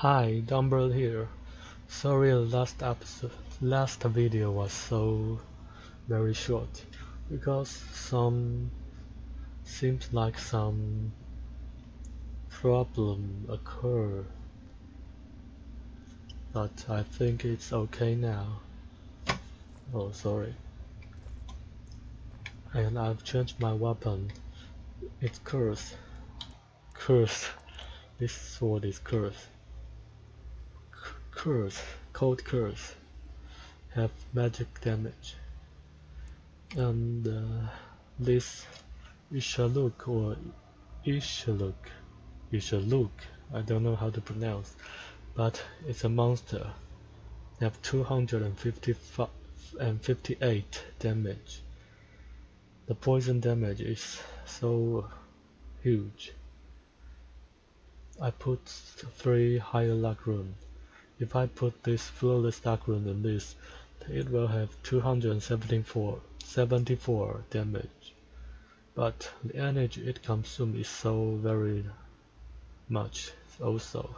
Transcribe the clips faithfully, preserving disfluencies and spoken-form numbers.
Hi, Dumbbell here. Sorry, last episode, last video was so very short because some seems like some problem occurred, but I think it's okay now. Oh, sorry. And I've changed my weapon. It's cursed. Cursed. This sword is cursed. Curse. Cold curse. Have magic damage. And uh, this Ishaluk or Ishaluk, Ishaluk, I don't know how to pronounce, but it's a monster. They have two hundred fifty-eight damage. The poison damage is so huge. I put three higher luck rune. If I put this flawless dark rune in this, it will have two hundred seventy-four, seventy-four damage. But the energy it consumes is so very much also.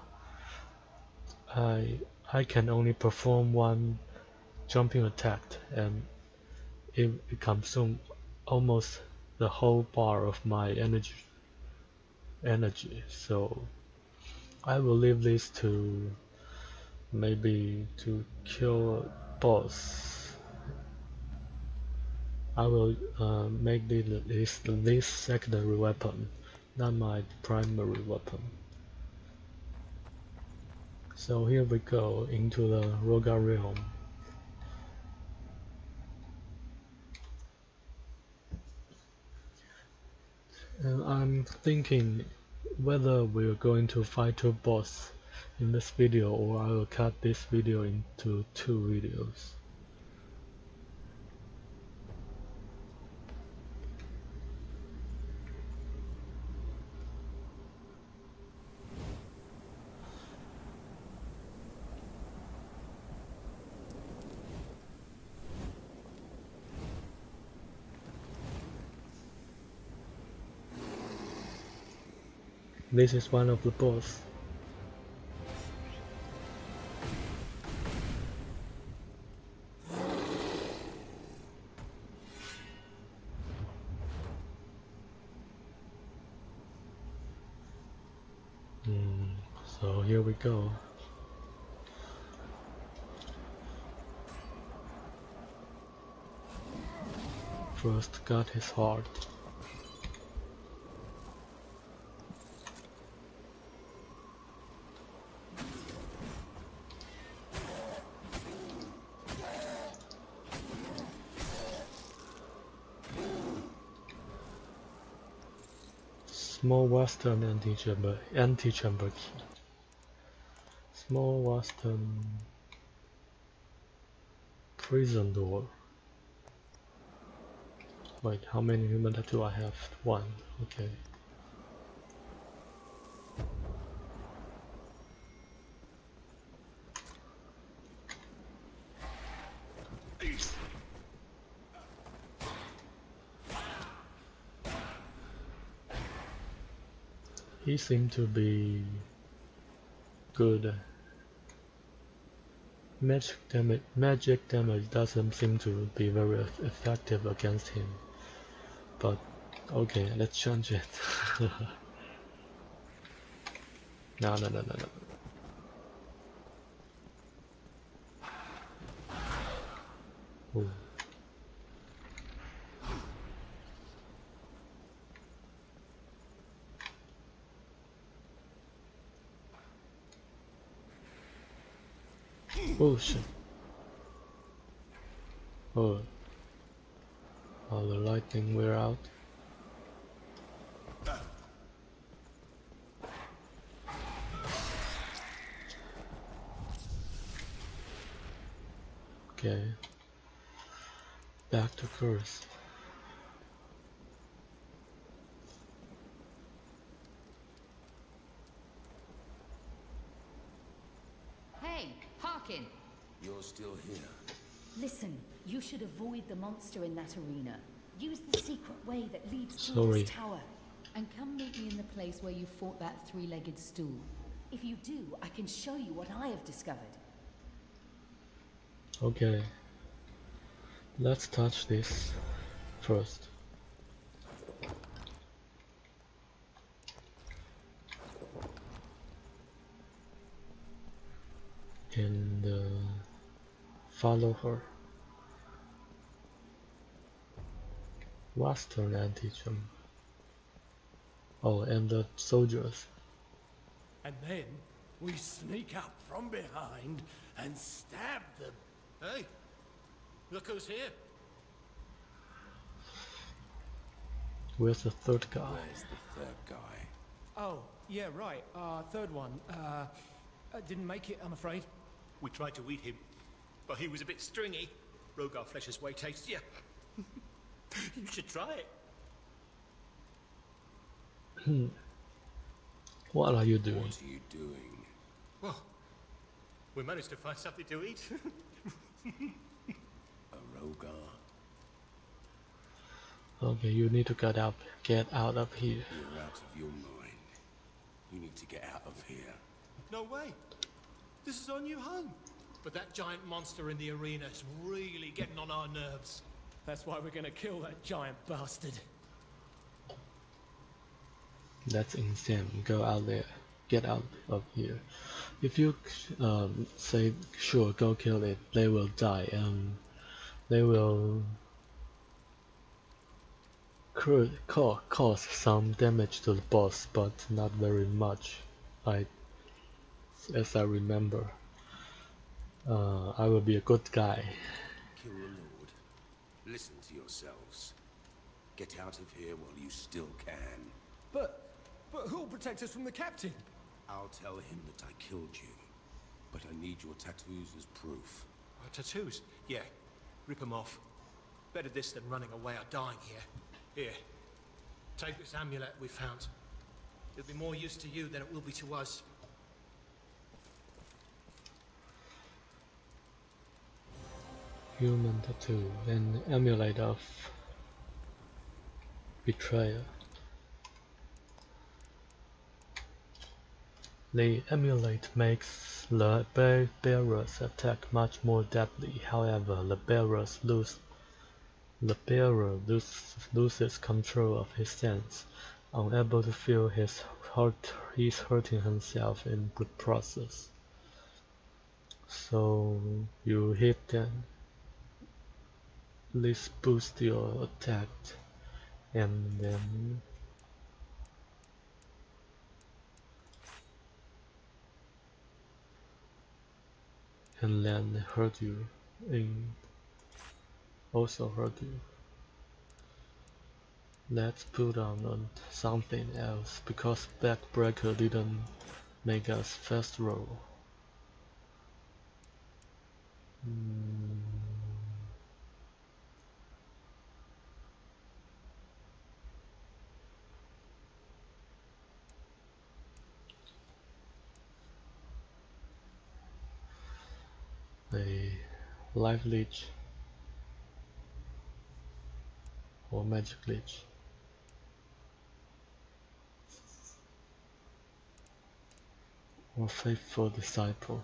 I I can only perform one jumping attack and it, it consumes almost the whole bar of my energy energy. So I will leave this to maybe to kill a boss. I will uh, make this, this secondary weapon, not my primary weapon. So here we go into the Roga realm. And I'm thinking whether we're going to fight two boss in this video or I will cut this video into two videos. This is one of the boss. Mm, so here we go. First got his heart. Small western antechamber antechamber key. Small western prison door. Wait, how many human tattoo I have? One. Okay. He seemed to be good. Magic damage, magic damage doesn't seem to be very effective against him. But okay, let's change it. no, no, no, no, no. Ooh. Oh shit. Oh. All the lightning wear out. Okay. Back to curse. You're still here. Listen, you should avoid the monster in that arena. Use the secret way that leads to Sorry. this tower. And come meet me in the place where you fought that three-legged stool. If you do, I can show you what I have discovered. Okay. Let's touch this first. And uh, follow her. Western antigen. Oh, and the soldiers. And then we sneak up from behind and stab them. Hey, look who's here. Where's the third guy? Where's the third guy? Oh, yeah, right. Uh, third one. Uh, uh, didn't make it, I'm afraid. We tried to eat him, but he was a bit stringy. Rogar flesh's way tastier. You should try it. Hmm. What are you doing? What are you doing? Well, we managed to find something to eat. A Rogar? Okay, you need to get up, get out of here. You're out of your mind. You need to get out of here. No way. This is our new home. But that giant monster in the arena is really getting on our nerves. That's why we're gonna kill that giant bastard. That's insane. Go out there. Get out of here. If you um, say, sure, go kill it, they will die and they will ca cause some damage to the boss, but not very much. I, as I remember. Uh, I will be a good guy. Kill the Lord. Listen to yourselves. Get out of here while you still can. But, but who'll protect us from the captain? I'll tell him that I killed you. But I need your tattoos as proof. Our tattoos? Yeah. Rip them off. Better this than running away or dying here. Here. Take this amulet we found. It'll be more use to you than it will be to us. Human tattoo, an amulet of betrayal. The amulet makes the bearer's attack much more deadly. However, the bearers lose the bearer lose, loses control of his sense. Unable to feel his heart, he's hurting himself in the process. So you hit them. Please boost your attack and then and then hurt you in also hurt you. Let's put on, on something else because Backbreaker didn't make us fast roll. Hmm. A life leech or magic leech. Or faithful disciple.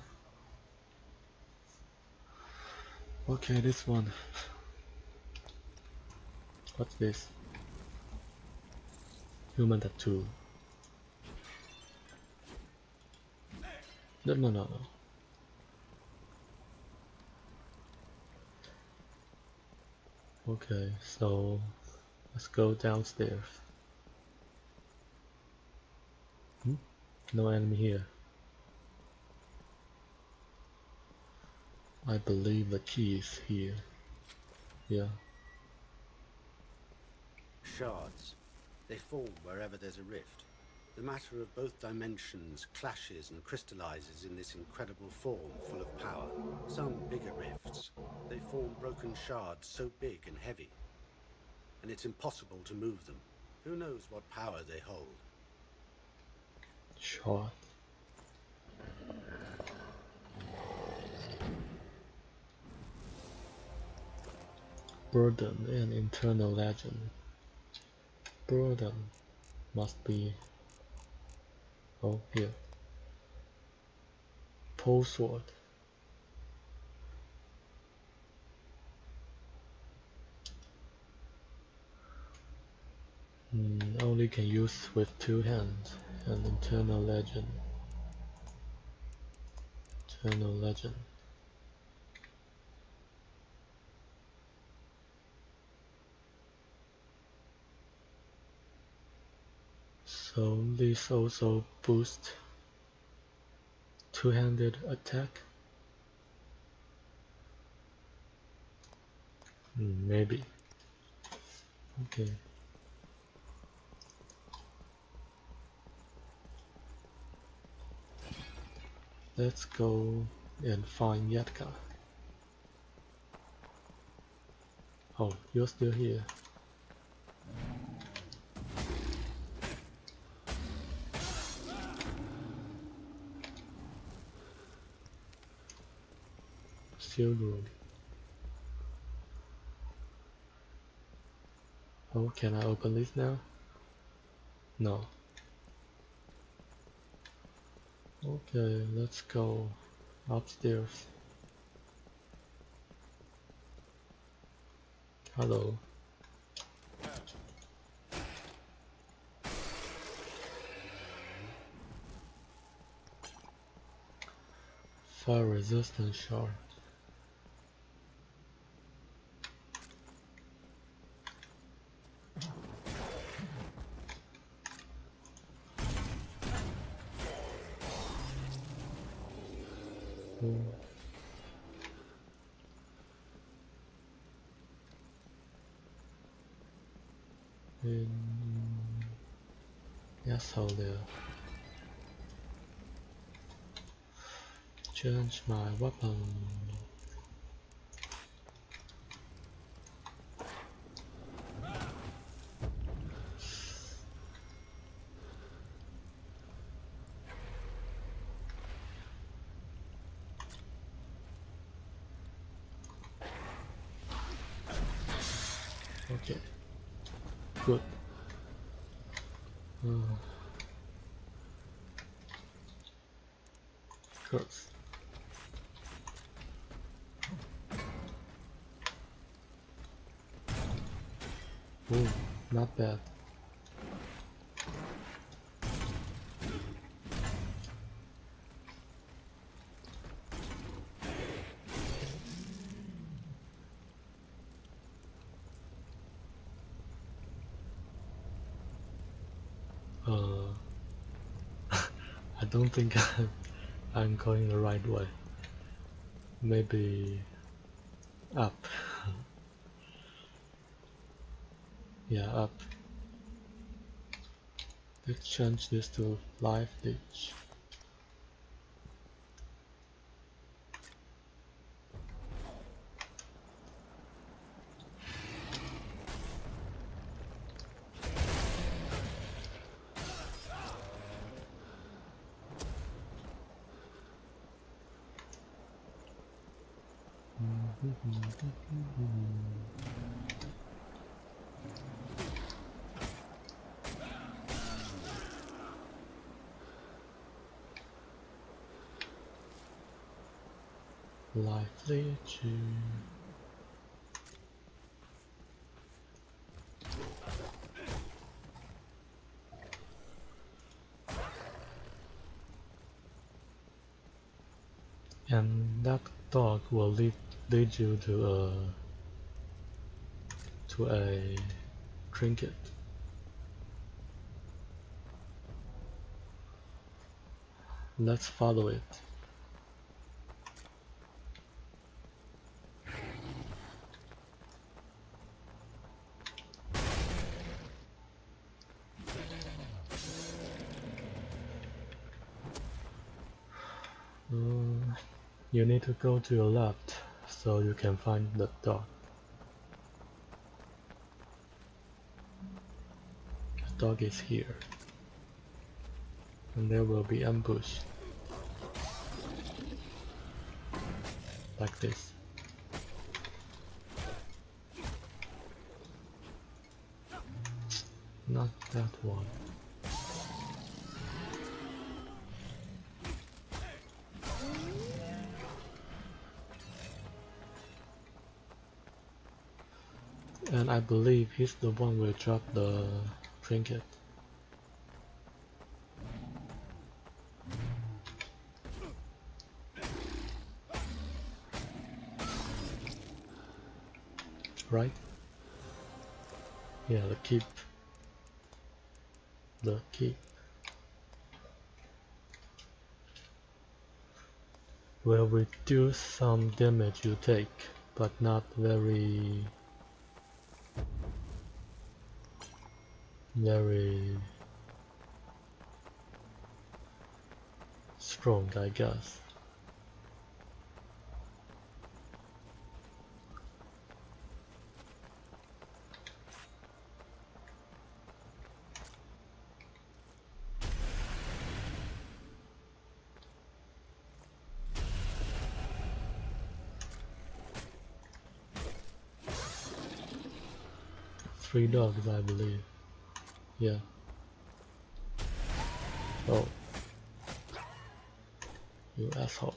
Okay, this one. What's this? Human tattoo. No, no, no, no. Okay, so let's go downstairs. Hmm? No enemy here. I believe the key is here. Yeah. Shards. They form wherever there's a rift. The matter of both dimensions clashes and crystallizes in this incredible form full of power. Some bigger rifts. They form broken shards so big and heavy, and it's impossible to move them. Who knows what power they hold? Shard. Burden and internal legend. Burden must be oh here. pole sword. Mm, only can use with two hands. An internal legend. Eternal legend. So this also boosts two-handed attack. Mm, maybe. Okay. Let's go and find Yatka. Oh, you're still here. Still room. Oh, can I open this now? No. Okay, let's go upstairs. Hello. Fire resistant shard. Hmm. In yes, hold there. Change my weapon. Okay, good. Uh, curse. Ooh, not bad. Uh, I don't think I'm, I'm going the right way. Maybe up. Yeah, up. Let's change this to live ditch. Live ditch. And that dog will lead lead you to a to a trinket. Let's follow it. Uh, you need to go to your left so you can find the dog. The dog is here. And there will be ambush. Like this. Not that one. And I believe he's the one who dropped the trinket. Right? Yeah, the keep. The keep. Will reduce some damage you take, but not very very strong, I guess. Three dogs, I believe. Yeah. Oh. You asshole.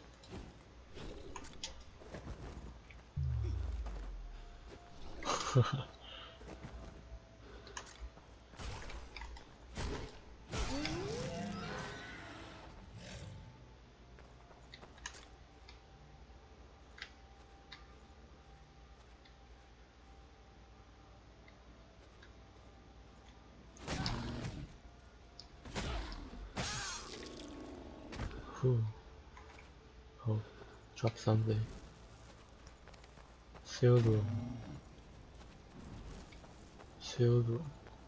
Whew. Oh, drop something. Sealed room. Sealed room.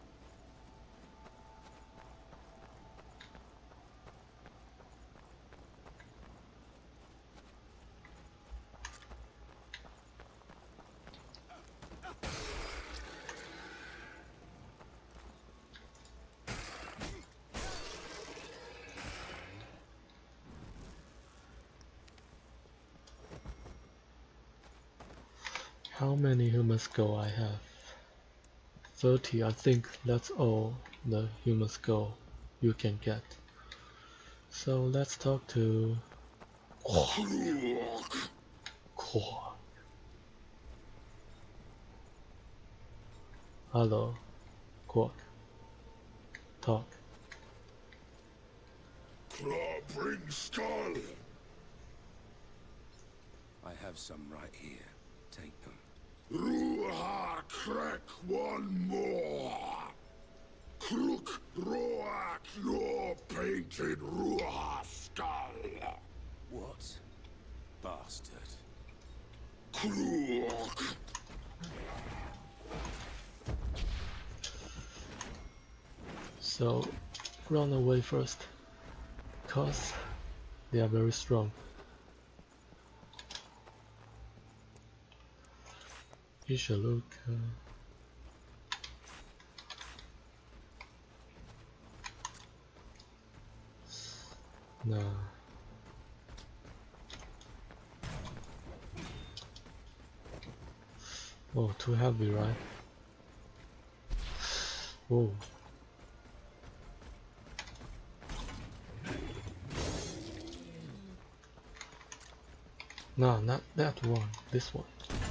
How many human skull I have? thirty, I think that's all the human skull you can get. So let's talk to Quark. Quark. Hello, Quark. Talk. Claw bring skull. I have some right here. Take them. Ruha crack one more. Crook Roak your painted Ruha skull. What? Bastard. Crook. So run away first, cause they are very strong. You should look. Uh, no. Oh, too heavy, right? Whoa. No, not that one. This one.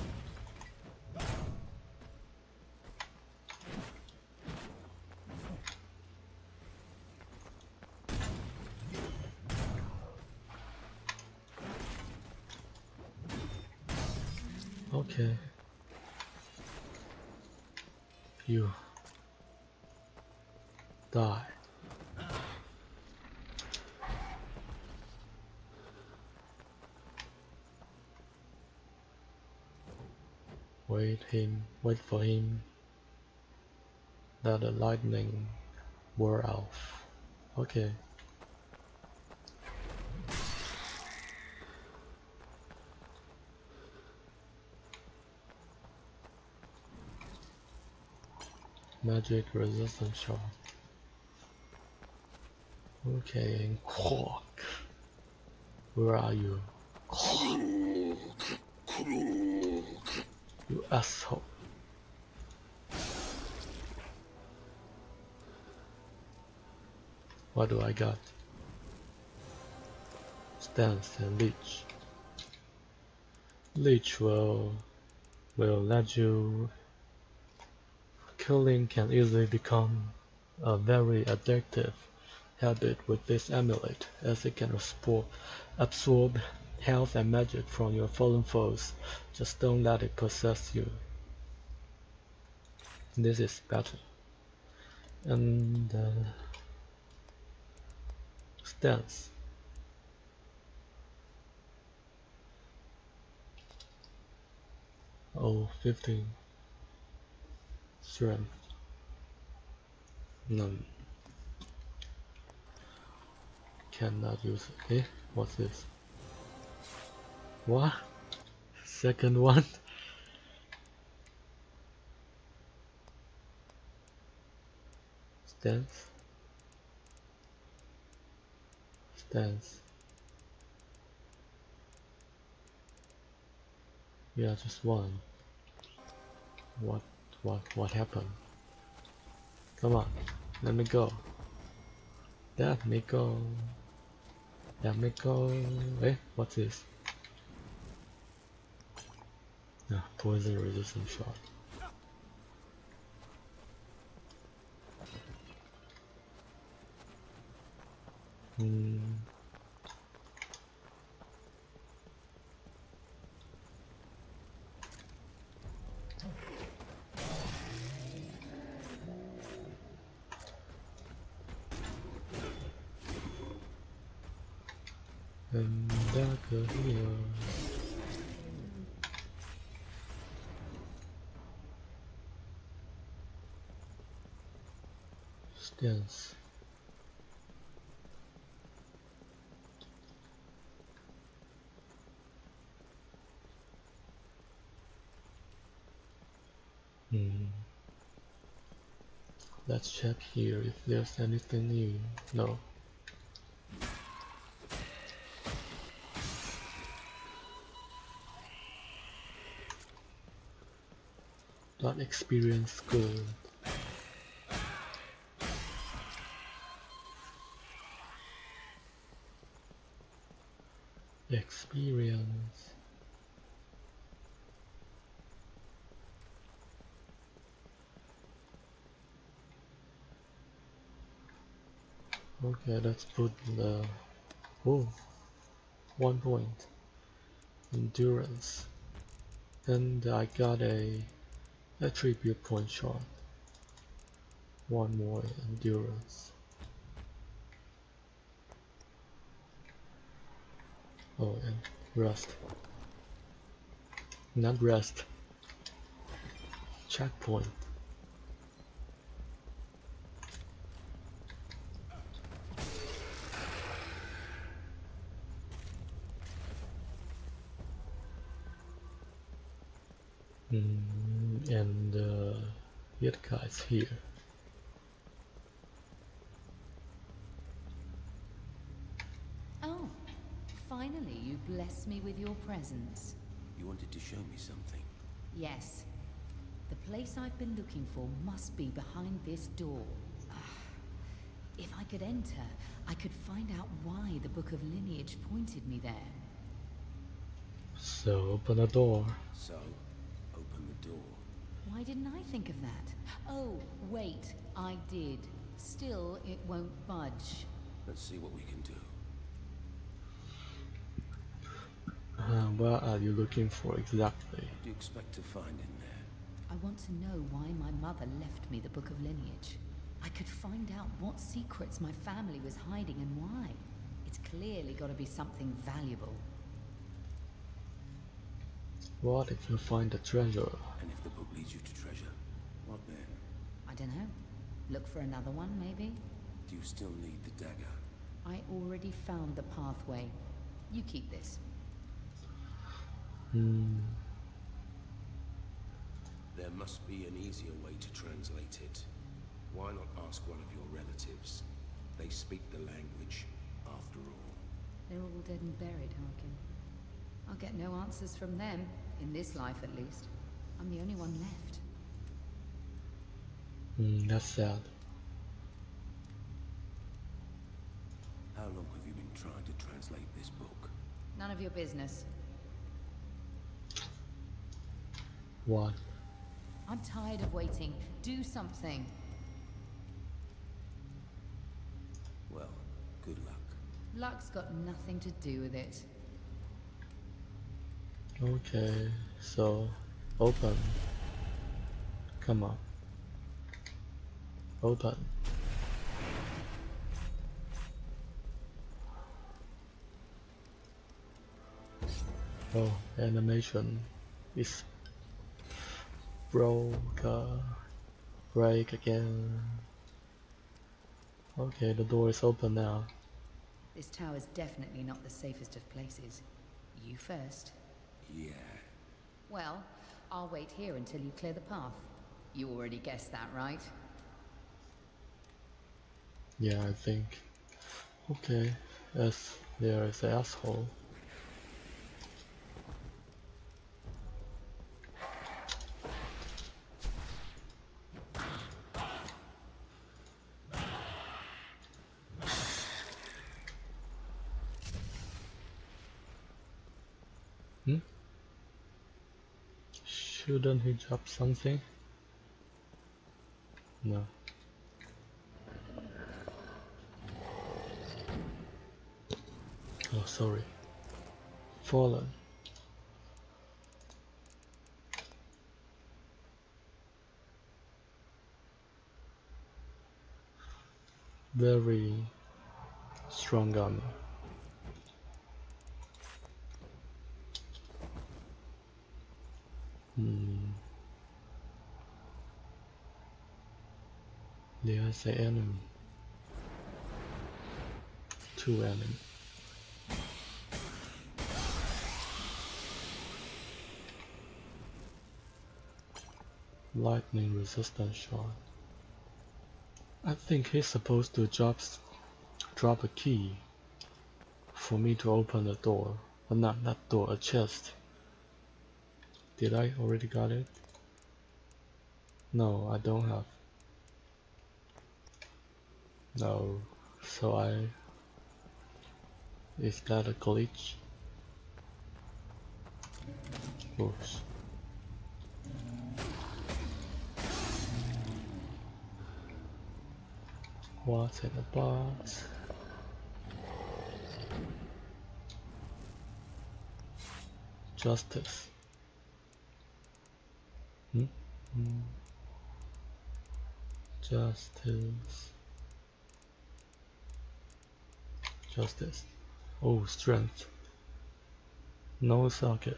Okay. You die. Wait him, wait for him. That the lightning wore off. Okay. Magic resistance shot. Okay, and Quark. Where are you? Quark. You asshole. What do I got? Stance and Leech. Leech will will let you killing can easily become a very addictive habit with this amulet, as it can absorb, absorb health and magic from your fallen foes. Just don't let it possess you. This is better. And uh, stance. Oh, fifteen. Strength. None. Cannot use it. Eh? What's this? What? Second one? Stance. Stance. Yeah, just one. What, what, what happened? Come on, let me go. Let me go. Let me go. Eh, what's this? Ah, poison resistant shot. Hmm. And dagger here. Stance. Hmm. Let's check here if there's anything new. No. Dot experience good. Experience. Okay, let's put the oh one point endurance, and I got a attribute point shot. One more endurance. Oh, and rest. Not rest. Checkpoint. Mm, and uh, Yitka is here. Oh, finally you bless me with your presence. You wanted to show me something. Yes. The place I've been looking for must be behind this door. Ah, if I could enter, I could find out why the Book of Lineage pointed me there. So open the door. So, open the door. Why didn't I think of that? Oh, wait, I did. Still, it won't budge. Let's see what we can do. Uh, what are you looking for exactly? What do you expect to find in there? I want to know why my mother left me the Book of Lineage. I could find out what secrets my family was hiding and why. It's clearly got to be something valuable. What if you find the treasure? And if the book leads you to treasure, what then? I don't know. Look for another one, maybe? Do you still need the dagger? I already found the pathway. You keep this. Hmm. There must be an easier way to translate it. Why not ask one of your relatives? They speak the language, after all. They're all dead and buried, Harkin. I'll get no answers from them, in this life at least. I'm the only one left. Hmm, that's sad. How long have you been trying to translate this book? None of your business. What? I'm tired of waiting. Do something. Well, good luck. Luck's got nothing to do with it. Okay, so open. Come on. Open. Oh, animation is broke. Uh, break again. Okay, the door is open now. This tower's definitely not the safest of places. You first. Yeah. Well, I'll wait here until you clear the path. You already guessed that, right? Yeah, I think. Okay, as there is an asshole. Hmm? Shouldn't he drop something? No. Oh, sorry. Fallen. Very strong armor. Hmm. There's an enemy. Two enemies. Lightning resistant shot. I think he's supposed to drop drop a key for me to open the door, but not that door, a chest. Did I already got it? No, I don't have. No, so I. Is that a glitch? Oops. What's in the box? Justice. Hmm? Hmm. Justice. Justice. Oh, strength. No socket.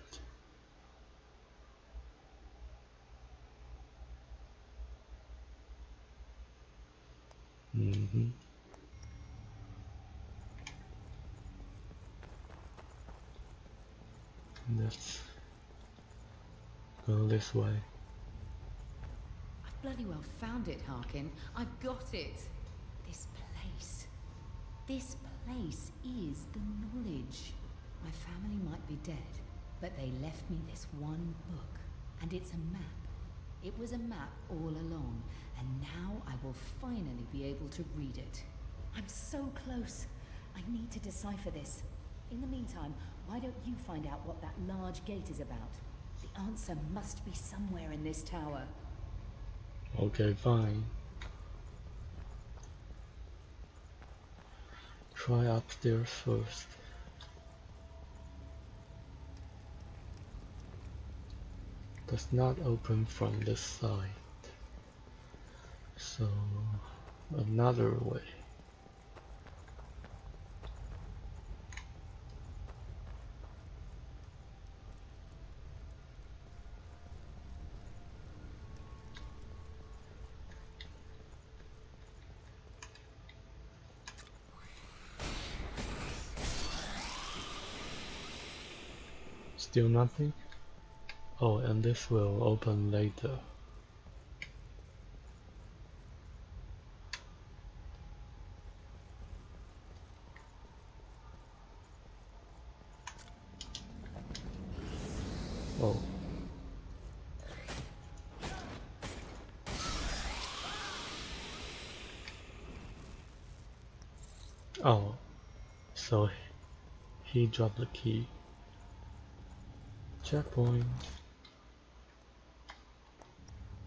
Mm-hmm. Let's go this way. I bloody well found it, Harkin. I've got it. This place. This place is the knowledge. My family might be dead, but they left me this one book. And it's a map. It was a map all along, and now I will finally be able to read it. I'm so close. I need to decipher this. In the meantime, why don't you find out what that large gate is about? The answer must be somewhere in this tower. Okay, fine. Try upstairs first. Does not open from this side. So, another way. Still nothing? Oh, and this will open later. Oh. Oh. So he dropped the key. Checkpoint.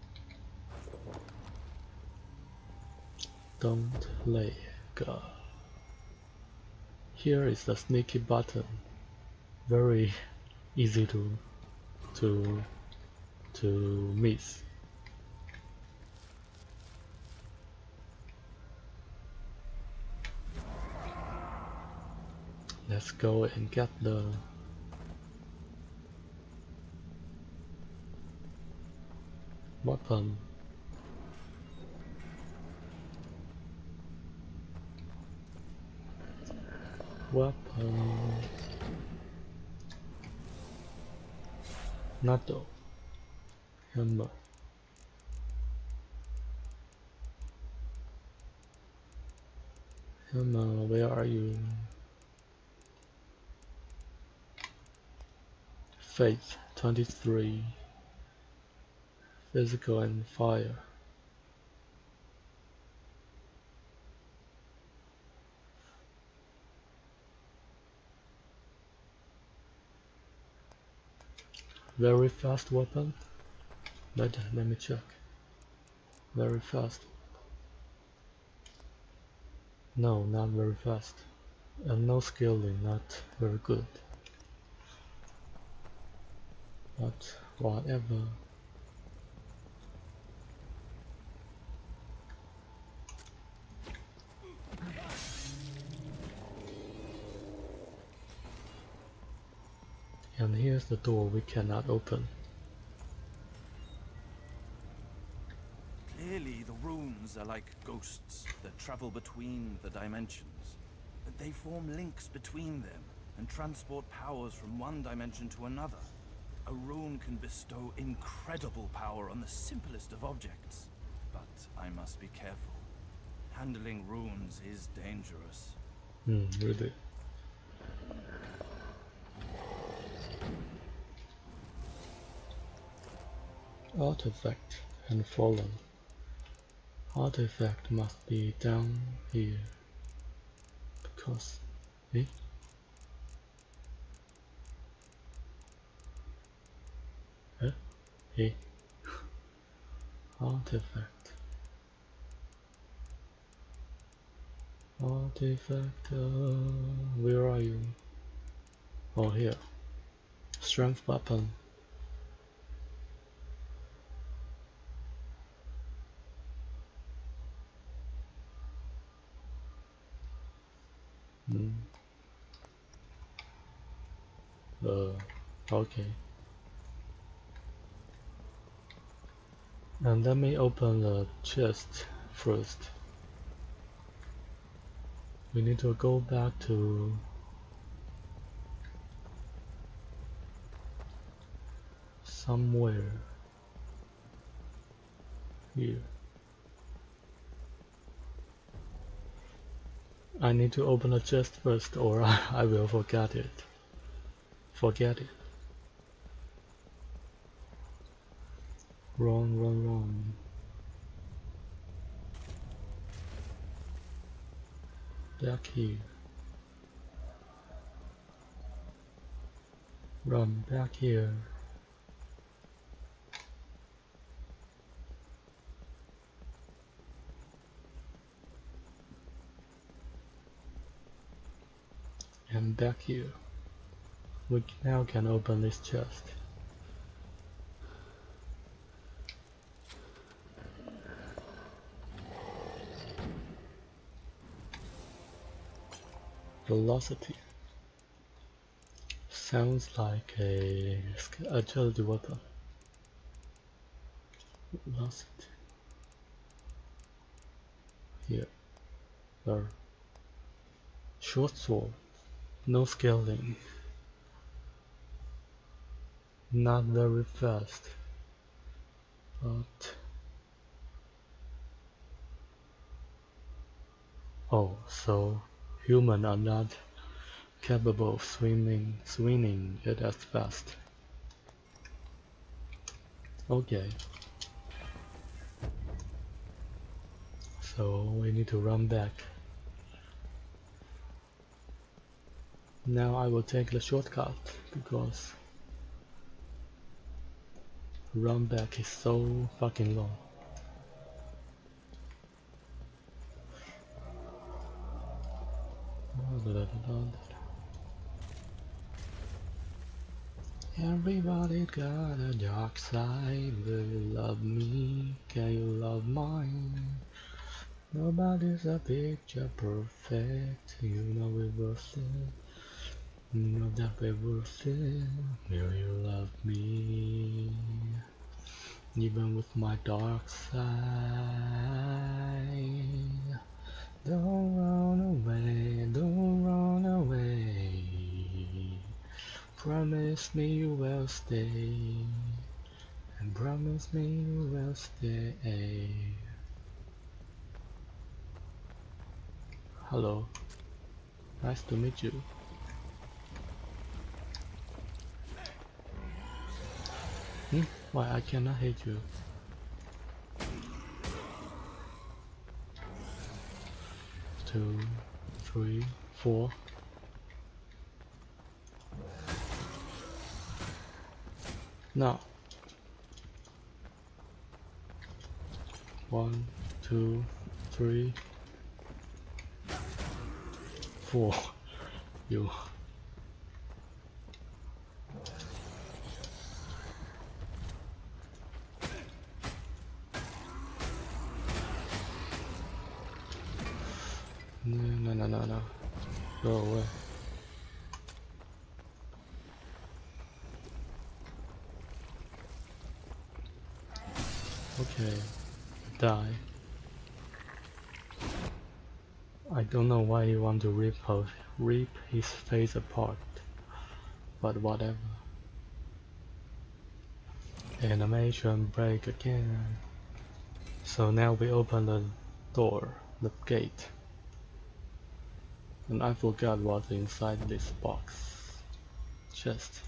Don't lag. Here is the sneaky button. Very easy to to to miss. Let's go and get the weapon. Weapon. Nato. Hammer. Hammer, where are you? Faith twenty-three. Physical and fire. Very fast weapon. Let, let me check. Very fast. No, not very fast. And no skilling, not very good. But whatever. And here's the door we cannot open. Clearly the runes are like ghosts that travel between the dimensions. But they form links between them and transport powers from one dimension to another. A rune can bestow incredible power on the simplest of objects. But I must be careful. Handling runes is dangerous. Hmm, really? Artifact and fallen. Artifact must be down here. Because... Eh? Huh? Eh? Artifact. Artifact, uh, where are you? Oh, here. Strength weapon. Hmm. Uh, okay. And let me open the chest first. We need to go back to somewhere here. I need to open the chest first, or I, I will forget it. Forget it. Run, run, run. Back here. Run back here. And back here. We now can open this chest. Velocity. Sounds like a agility weapon. Velocity. Here. There. Short sword. No scaling. Not very fast. But... Oh, so humans are not capable of swinging, swinging it as fast. Okay. So we need to run back. Now I will take the shortcut because run back is so fucking long. Everybody got a dark side. Will you love me? Can you love mine? Nobody's a picture perfect. You know we will it. You know that we will it. Will you love me? Even with my dark side. Don't run away, don't run away. Promise me you will stay. And promise me you will stay. Hello. Nice to meet you. Hmm? Why I cannot hit you? Two, three, four. No. One, two, three, four. You. No, no, no, no, no. Go away. Okay. Die. I don't know why you want to rip, her, rip his face apart. But whatever. Animation break again. So now we open the door, the gate. And I forgot what's inside this box. Chest.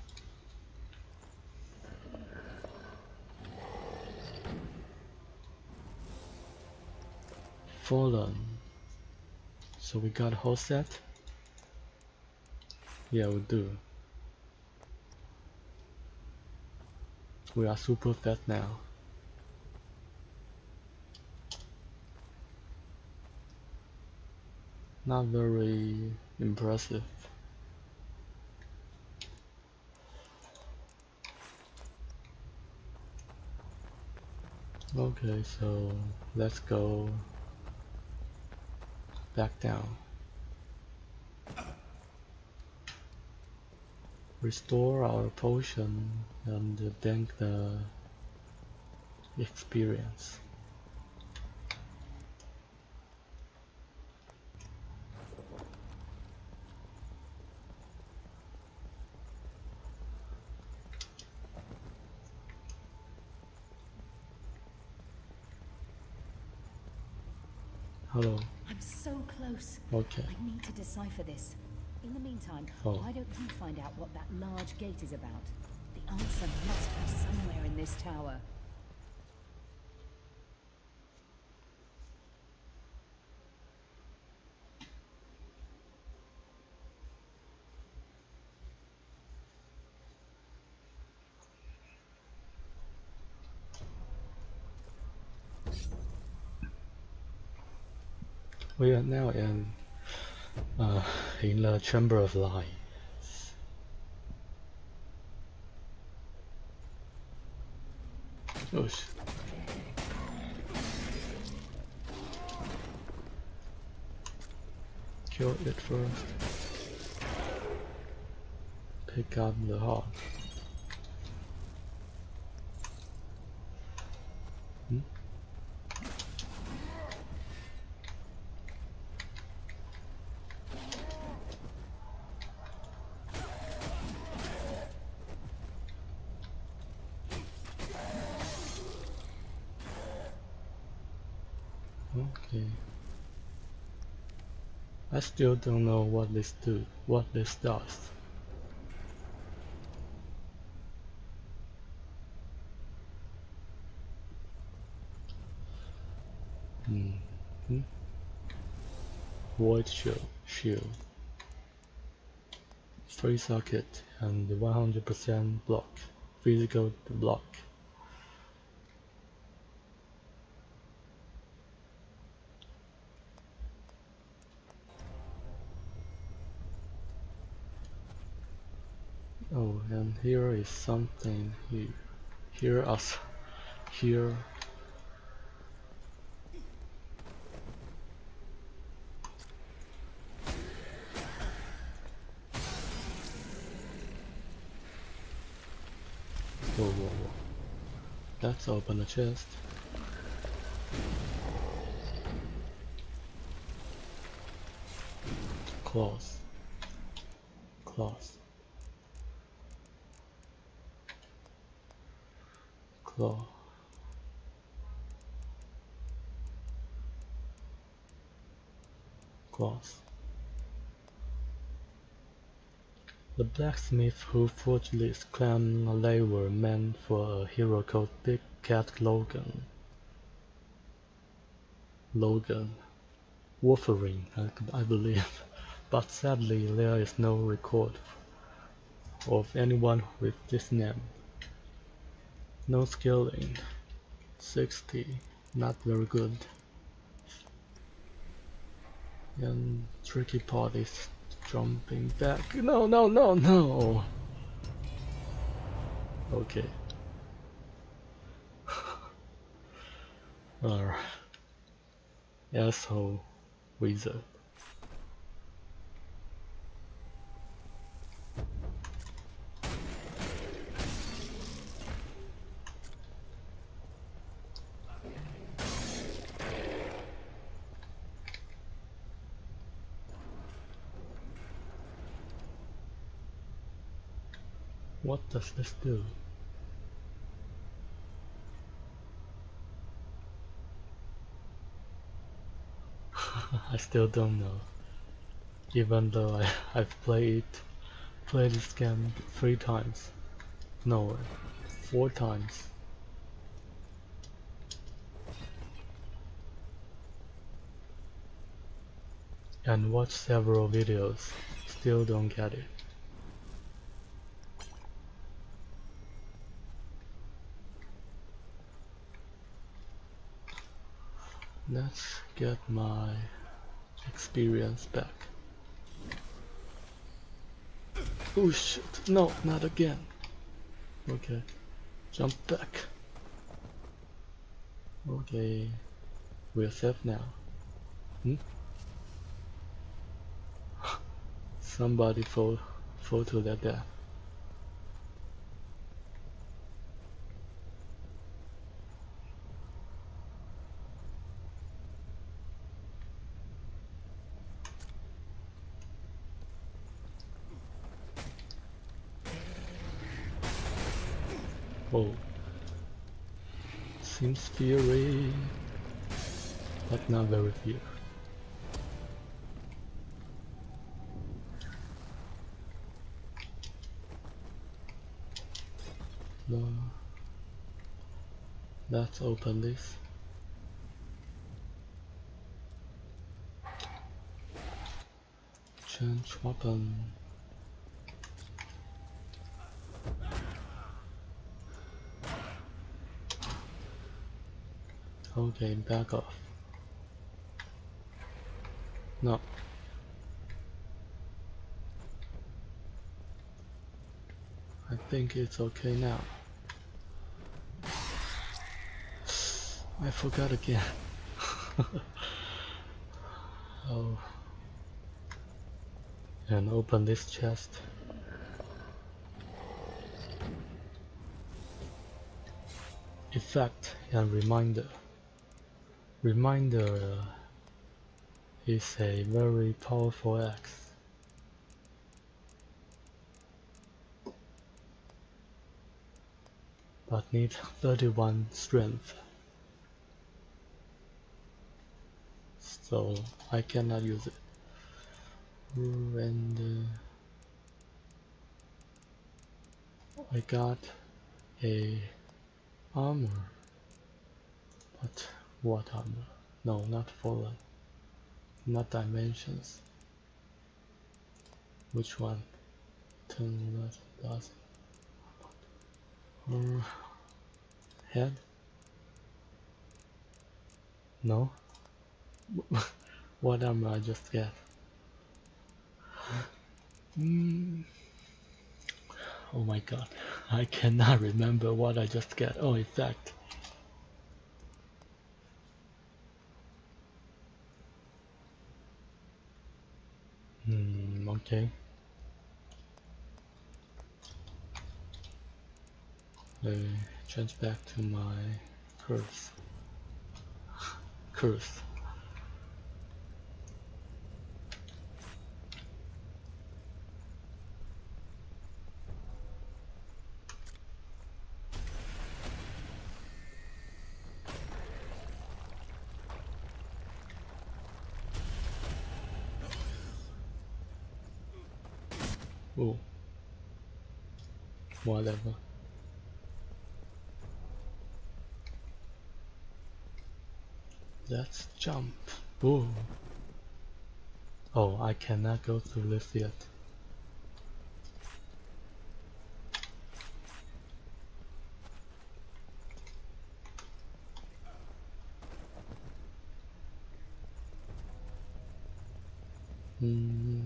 Fallen. So we got a whole set? Yeah, we do. We are super fast now. Not very impressive. Okay, so let's go back down. Restore our potion and bank the experience. Hello. I'm so close. Okay. I need to decipher this. In the meantime, Oh. why don't you find out what that large gate is about? The answer must be somewhere in this tower. We are now in uh, in the Chamber of Lies. Oh shit. Kill it first. Pick up the heart. Hmm? Okay. I still don't know what this do, what this does. Hmm. Hmm? Void shield, shield. Free socket and one hundred percent block, physical block. Oh, and here is something here. Here us. Here. Whoa, whoa, whoa. Let's open the chest. Close. Close. Claw. Close. The blacksmith who forged this claimed they were meant for a hero called Big Cat Logan. Logan. Wolverine, I, I believe. But sadly there is no record of anyone with this name. No skilling. sixty. Not very good. And tricky part is jumping back. No, no, no, no! Okay. Alright. Asshole wizard. What does this do? I still don't know. Even though I, I've played played this game three times. No, four times. And watched several videos. Still don't get it. Let's get my experience back. Oh shit, no, not again. Okay, jump back. Okay, we're safe now. Hmm? Somebody fall, fall to their death. Oh, seems fiery, but not very fierce. No. Let's open this. Change weapon. Okay, back off. No. I think it's okay now. I forgot again. Oh. And open this chest. Effect and reminder. Reminder is a very powerful axe. But need thirty-one strength. So I cannot use it. And uh, I got a armor. But what armor? No, not fallen. Not dimensions. Which one? Turn left, does. Uh, head? No? What armor I just get? Mm. Oh my god, I cannot remember what I just get. Oh, effect. Hmm, okay. I change back to my curse. Curse. Oh, whatever. Let's jump. Oh. Oh, I cannot go through this yet. Hmm.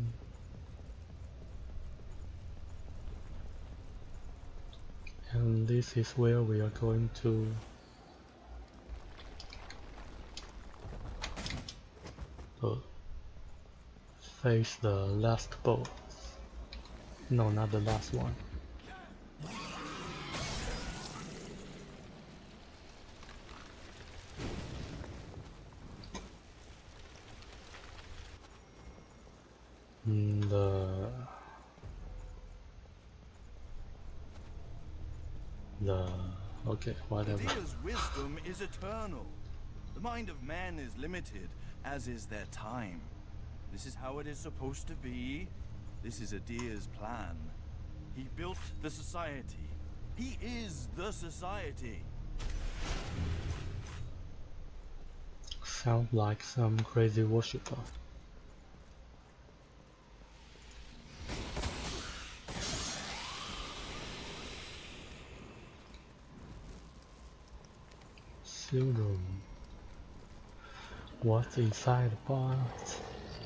And this is where we are going to uh, face the last boss. No, not the last one. Mm, the the okay, whatever. Kadira's wisdom is eternal. The mind of man is limited, as is their time. This is how it is supposed to be. This is Adir's plan. He built the society. He is the society. Sound like some crazy worshipper. Seal room. What's inside the box?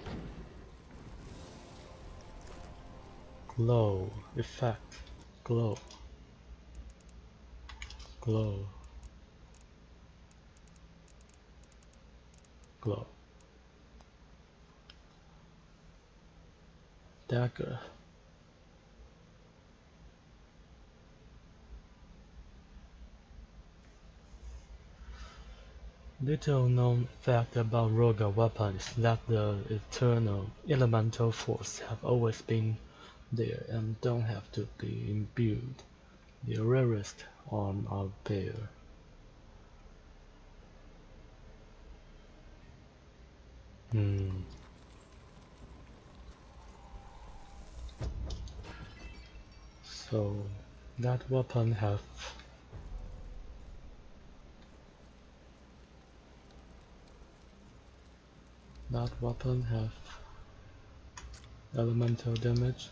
Glow effect. Glow. Glow. Glow. Dagger. Little known fact about Roga weapons is that the eternal elemental force have always been there and don't have to be imbued. The rarest arm are bare. Hmm. So that weapon have that weapon have elemental damage.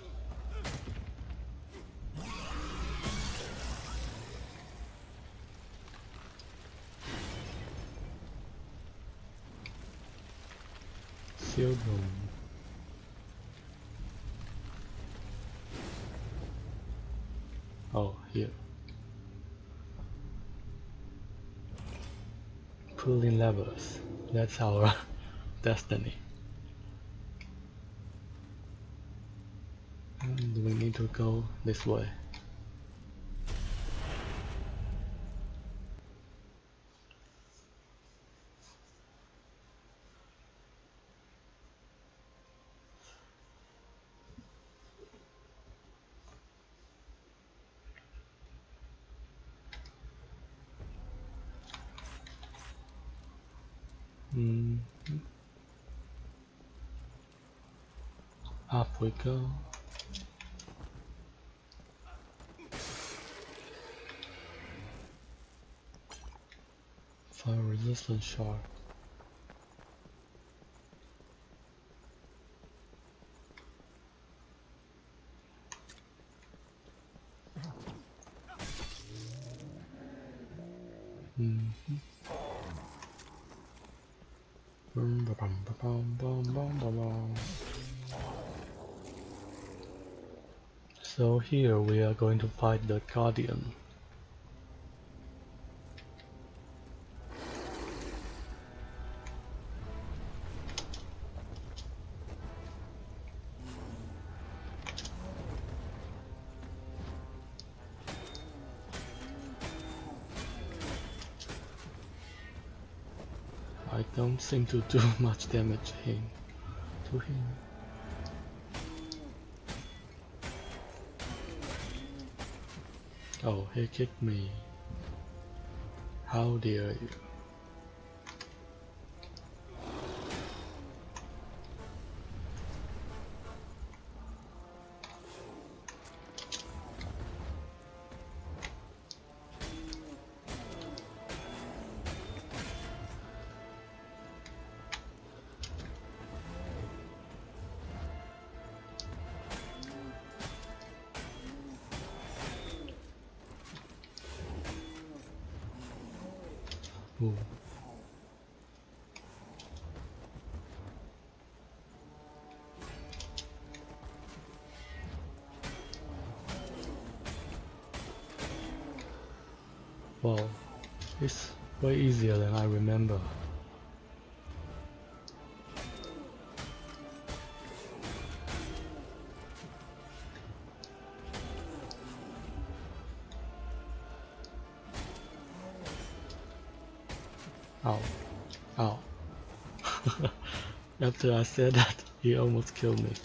Shield room. Oh, here. Pulling levers. That's our destiny. And we need to go this way. Mm. Up we go. Fire resistant shard. Mm-hmm. Boom, ba bum, ba bum, bum, bum, ba bum. So here we are going to fight the Guardian. I don't seem to do much damage him, to him. Oh, he kicked me. How dare you? Ooh. Wow, it's way easier than I remember. Ow. Ow. After I said that, he almost killed me.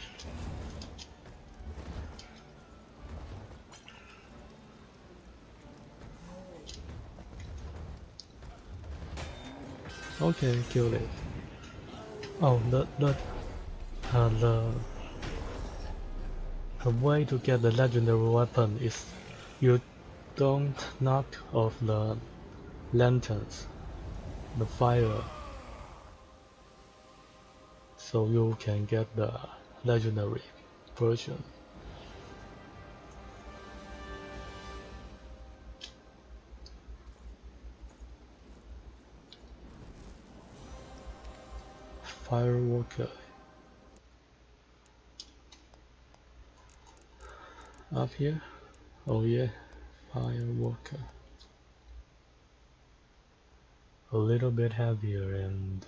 Okay, killed it. Oh, the, the, uh, the, the way to get the legendary weapon is you don't knock off the lanterns, the fire, so you can get the legendary version. Firewalker. Up here? Oh yeah, Firewalker. A little bit heavier and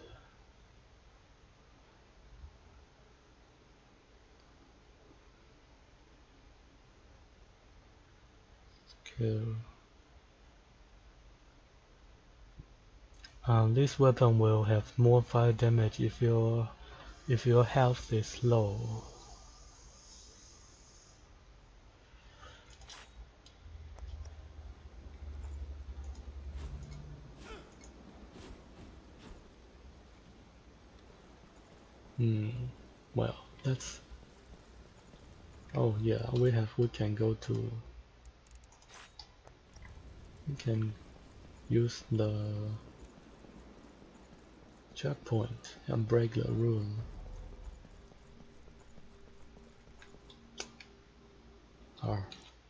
kill. Um, this weapon will have more fire damage if your if your health is low. Hmm. Well, that's. Oh yeah, we have. We can go to. We can use the checkpoint and break the rune. R.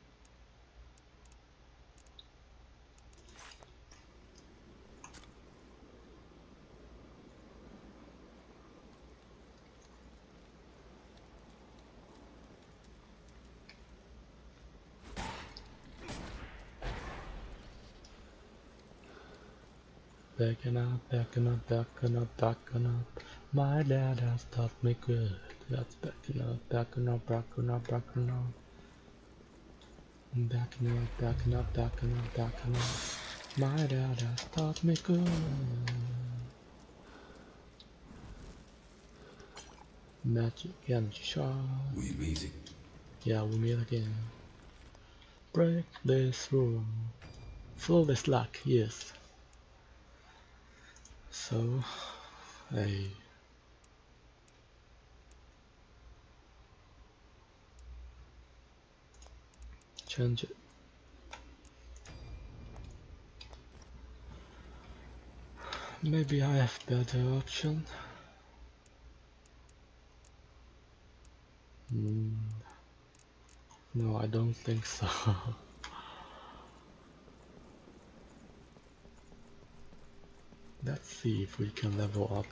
Backing up, backing up, backing up, backing up. My dad has taught me good. That's backing up, backing up, backing up, backing up. Backing up, backing up, backing up, backing up. My dad has taught me good. Magic and shot. We meet. Yeah, we meet again. Break this room. Flawless luck, yes. So, I change it. Maybe I have better option. Mm. No, I don't think so. Let's see if we can level up.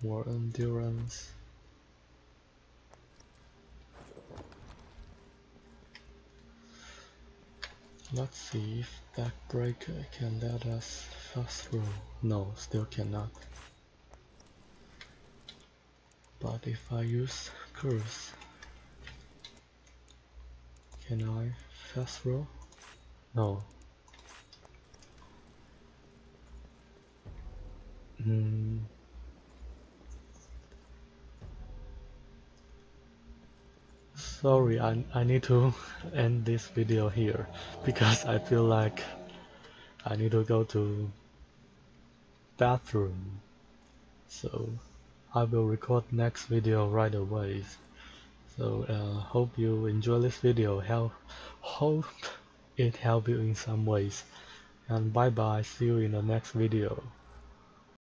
more endurance. Let's see if Backbreaker can let us fast through. No, still cannot. But if I use Curse, can I fast roll? No. Hmm. Sorry, I, I need to end this video here because I feel like I need to go to bathroom. So I will record next video right away. So uh, hope you enjoy this video. Help, hope it helped you in some ways. And bye bye. See you in the next video.